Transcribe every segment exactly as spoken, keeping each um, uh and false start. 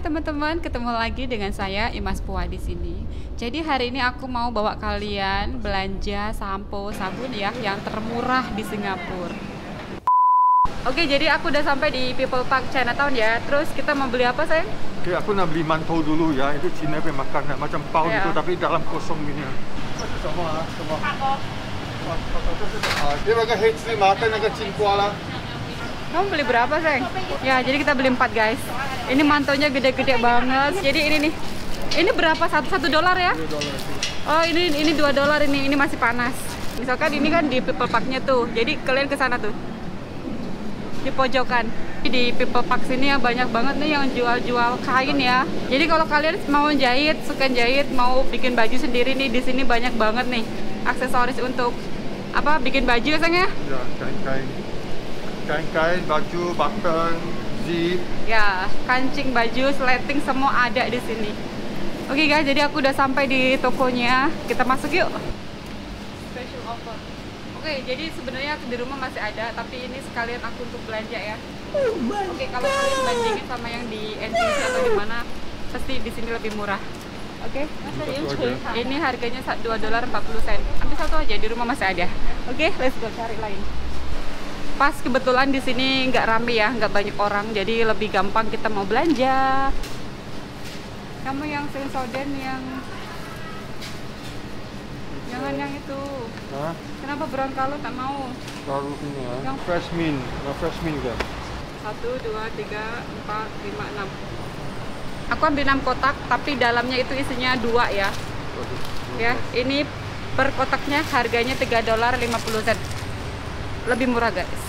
teman-teman, ketemu lagi dengan saya Imas Puwa di sini. Jadi hari ini aku mau bawa kalian belanja sampo, sabun ya yang termurah di Singapura. Oke, jadi aku udah sampai di People Park Chinatown ya. Terus kita mau beli apa, sayang? Oke, aku nak beli mantou dulu ya. Itu Cina punya makanan macam pau Ya. gitu tapi dalam kosong gini. Semua, semua. Ah, dia pakai H D makan naga cingkua lah. Kamu beli berapa, sayang? Ya, jadi kita beli empat, guys. Ini mantonya gede-gede banget. Jadi ini nih. Ini berapa? Satu satu dolar ya? dua dolar. Oh, ini ini dua dolar ini. Ini masih panas. Misalkan ini kan di People Park-nya tuh. Jadi kalian ke sana tuh. Di pojokan. Di People Park sini ya banyak banget nih yang jual-jual kain ya. Jadi kalau kalian mau jahit, suka jahit, mau bikin baju sendiri nih, di sini banyak banget nih aksesoris untuk apa? Bikin baju ya, sayang ya? Ya, kain-kain. Kain-kain, baju, button, zip. Ya, kancing, baju, sleting semua ada di sini. Oke guys, jadi aku udah sampai di tokonya. Kita masuk yuk. Special offer. Oke, jadi sebenarnya di rumah masih ada, tapi ini sekalian aku untuk belanja ya. Oke, kalau kalian bandingin sama yang di N T U C atau di mana, pasti di sini lebih murah. Oke, ini harganya dua dolar empat puluh sen. Ambil satu aja, di rumah masih ada. Oke, let's go cari lain. Pas kebetulan di sini nggak rame ya, nggak banyak orang, jadi lebih gampang kita mau belanja. Kamu yang Sensoden yang jangan yang itu. Hah? Kenapa brown kalau tak mau? Baru ini ya. Yang- Fresh mint. Nah, fresh mint kan? Satu, dua, tiga, empat, lima, enam. Aku ambil enam kotak, tapi dalamnya itu isinya dua ya. Ya, ini per kotaknya harganya tiga dolar lima puluh sen. Lebih murah guys.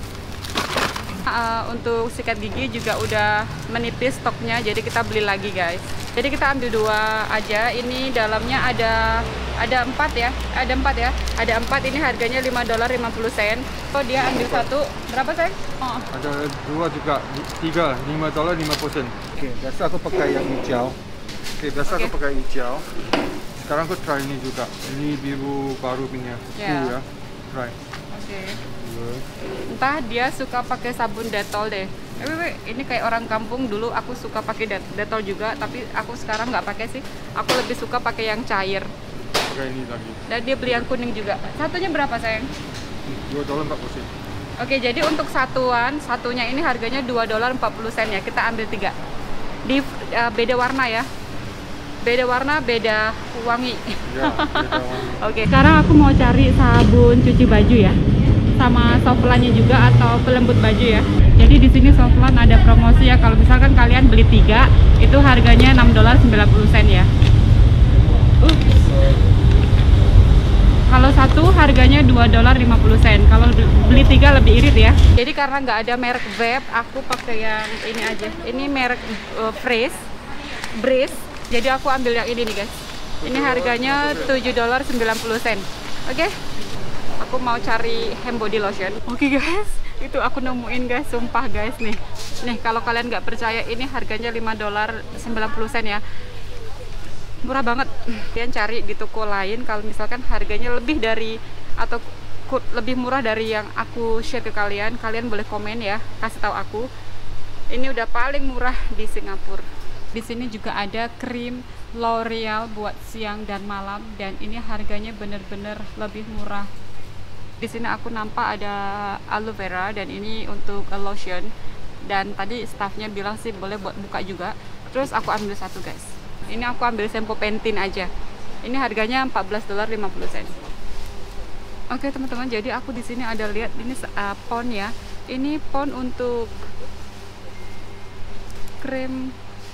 Uh, untuk sikat gigi juga udah menipis stoknya, jadi kita beli lagi guys. Jadi kita ambil dua aja. Ini dalamnya ada ada empat ya, ada empat ya, ada empat. Ini harganya lima dolar lima puluh sen. Oh dia ambil satu berapa sayang? Oh. Ada dua juga, tiga, lima dolar lima puluh sen. Oke, biasa aku pakai yang hijau. Oke, biasa Oke. aku pakai hijau. Sekarang aku try ini juga. Ini biru baru punya. Ya. Cool ya. Try. Oke. Dua. Entah dia suka pakai sabun Dettol deh. Eh, weh, weh, ini kayak orang kampung. Dulu aku suka pakai det- Dettol juga, tapi aku sekarang nggak pakai sih. Aku lebih suka pakai yang cair. Pakai ini lagi. Dan dia beli yang kuning juga. Satunya berapa sayang? Dua dolar empat puluh sen. Oke, jadi untuk satuan, satunya ini harganya dua dolar empat puluh sen ya. Kita ambil tiga. Di uh, beda warna ya. Beda warna, beda wangi. Ya, beda warna. Oke, sekarang aku mau cari sabun cuci baju ya. Sama softlannya juga atau pelembut baju ya. Jadi di sini softlan ada promosi ya. Kalau misalkan kalian beli tiga, itu harganya enam dolar sembilan puluh sen ya. Uh. Kalau satu harganya dua dolar lima puluh sen. Kalau beli tiga lebih irit ya. Jadi karena nggak ada merek vape, aku pakai yang ini aja. Ini merek uh, Fresh, Breeze. Jadi aku ambil yang ini nih guys. Ini harganya tujuh dolar sembilan puluh sen. Oke. Aku mau cari hand body lotion. Oke guys, itu aku nemuin guys, sumpah guys nih. Nih kalau kalian nggak percaya, ini harganya lima dolar sembilan puluh sen ya. Murah banget. Kalian cari di toko lain kalau misalkan harganya lebih dari atau ku- lebih murah dari yang aku share ke kalian, kalian boleh komen ya, kasih tahu aku. Ini udah paling murah di Singapura. Di sini juga ada krim L'Oreal buat siang dan malam, dan ini harganya bener-bener lebih murah. Di sini aku nampak ada aloe vera, dan ini untuk lotion. Dan tadi staffnya bilang sih boleh buat buka juga. Terus aku ambil satu guys. Ini aku ambil shampoo Pantene aja. Ini harganya empat belas dolar lima puluh sen. Oke teman-teman, jadi aku di sini ada lihat ini uh, pon ya. Ini pon untuk krim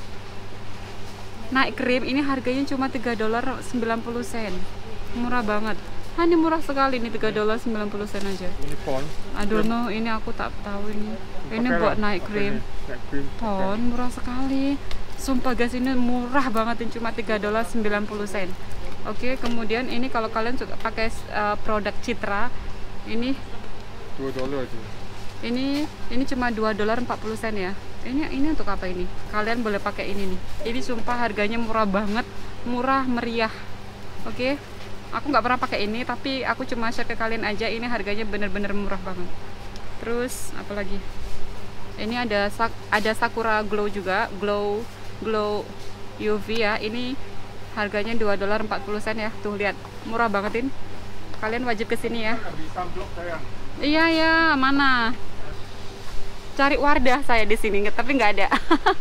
naik krim. Ini harganya cuma tiga dolar sembilan puluh sen. Murah banget. Ah, ini murah sekali nih, tiga dolar sembilan puluh sen aja. Ini pon. I don't know, ini aku tak tahu ini. Ini Pakai buat lah, naik pakai krim. ini. Naik krim. Pon murah sekali. Sumpah guys, ini murah banget, ini cuma tiga dolar sembilan puluh sen. Oke, kemudian ini kalau kalian suka pakai uh, produk Citra, ini Dua dolar aja. ini ini cuma dua dolar empat puluh sen ya. Ini ini untuk apa ini? Kalian boleh pakai ini nih. Ini sumpah harganya murah banget, murah meriah. Oke. Aku nggak pernah pakai ini, tapi aku cuma share ke kalian aja. Ini harganya bener-bener murah banget. Terus apa lagi? Ini ada sak ada Sakura Glow juga, glow glow U V ya. Ini harganya dua dolar empat puluh sen ya. Tuh lihat, murah bangetin. Kalian wajib kesini ya. Iya ya, mana? Cari Wardah saya di sini, tapi nggak ada.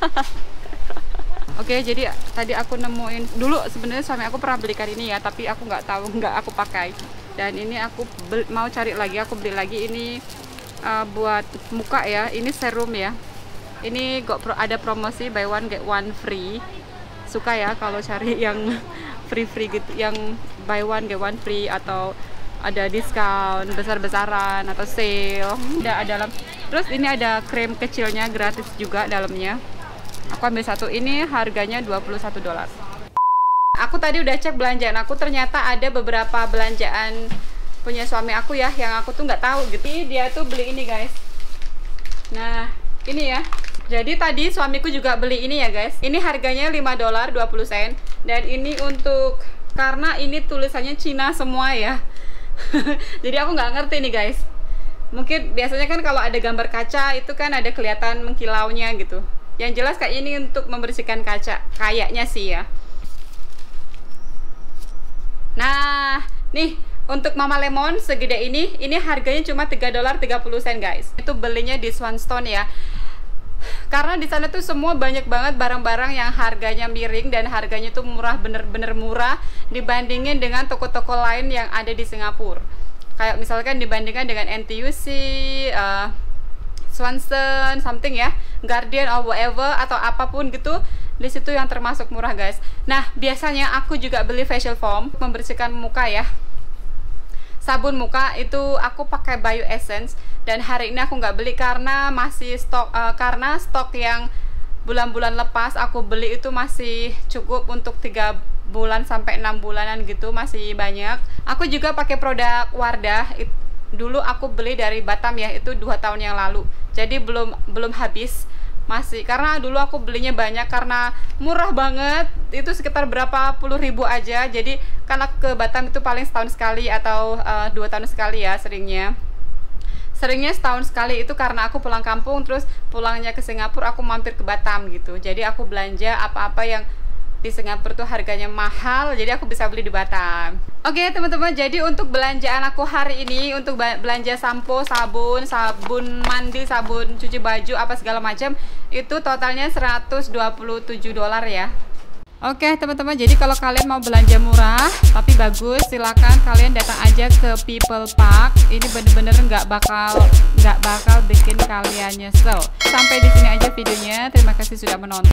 Oke, jadi tadi aku nemuin dulu, sebenarnya suami aku pernah belikan ini ya, tapi aku nggak tahu, nggak aku pakai. Dan ini aku beli, mau cari lagi, aku beli lagi ini uh, buat muka ya. Ini serum ya. Ini ada promosi buy one get one free. Suka ya kalau cari yang free-free gitu, yang buy one get one free atau ada diskon besar-besaran atau sale. Ada dalam. Terus ini ada krim kecilnya gratis juga dalamnya. Aku ambil satu, ini harganya dua puluh satu dolar. Aku tadi udah cek belanjaan aku, ternyata ada beberapa belanjaan punya suami aku ya yang aku tuh nggak tahu gitu. Dia tuh beli ini guys. Nah, ini ya. Jadi tadi suamiku juga beli ini ya guys. Ini harganya lima dolar dua puluh sen. Dan ini untuk, karena ini tulisannya Cina semua ya. Jadi aku nggak ngerti nih guys. Mungkin biasanya kan kalau ada gambar kaca itu kan ada kelihatan mengkilaunya gitu. Yang jelas kayak ini untuk membersihkan kaca. Kayaknya sih ya. Nah, nih untuk Mama Lemon segede ini, ini harganya cuma tiga dolar tiga puluh sen guys. Itu belinya di Swanstone ya. Karena di sana tuh semua banyak banget barang-barang yang harganya miring dan harganya tuh murah, bener-bener murah dibandingin dengan toko-toko lain yang ada di Singapura. Kayak misalkan dibandingkan dengan N T U C, uh, Swanson, something ya, Guardian or whatever atau apapun gitu, di situ yang termasuk murah guys. Nah, biasanya aku juga beli facial foam membersihkan muka ya. Sabun muka itu aku pakai Bio Essence, dan hari ini aku nggak beli karena masih stok uh, karena stok yang bulan-bulan lepas aku beli itu masih cukup untuk tiga bulan sampai enam bulanan gitu, masih banyak. Aku juga pakai produk Wardah. It, dulu aku beli dari Batam ya, itu dua tahun yang lalu. Jadi belum belum habis. Masih, karena dulu aku belinya banyak karena murah banget, itu sekitar berapa puluh ribu aja. Jadi kan aku ke Batam itu paling setahun sekali atau uh, dua tahun sekali ya seringnya. Seringnya setahun sekali itu karena aku pulang kampung, terus pulangnya ke Singapura aku mampir ke Batam gitu. Jadi aku belanja apa-apa yang di Singapura tuh harganya mahal, jadi aku bisa beli di Batam. Oke teman-teman, jadi untuk belanjaan aku hari ini, untuk belanja sampo, sabun, sabun mandi, sabun cuci baju, apa segala macam, itu totalnya seratus dua puluh tujuh dolar ya. Oke teman-teman, jadi kalau kalian mau belanja murah tapi bagus, silakan kalian datang aja ke People Park. Ini bener-bener nggak bakal nggak bakal bikin kalian nyesel. Sampai di sini aja videonya. Terima kasih sudah menonton.